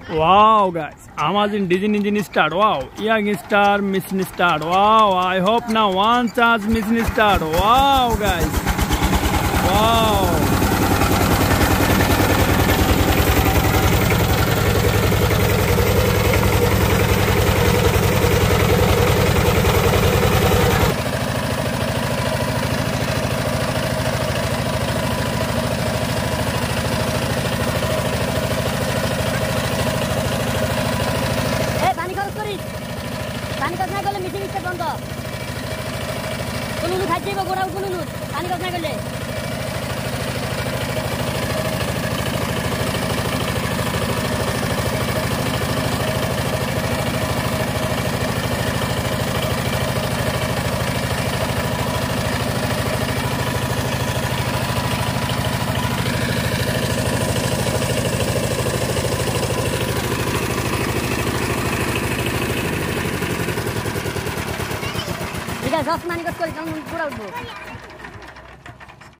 Wow, guys, Amazon engine start. Wow, young star machine start. Wow, I hope now one charge machine start. Wow, guys. Wow. पानी कसना करले missing start बंद कोन खाइ जेबो गोरा कोन पानी कसना करले Guys, off money, go score. Come on, put out.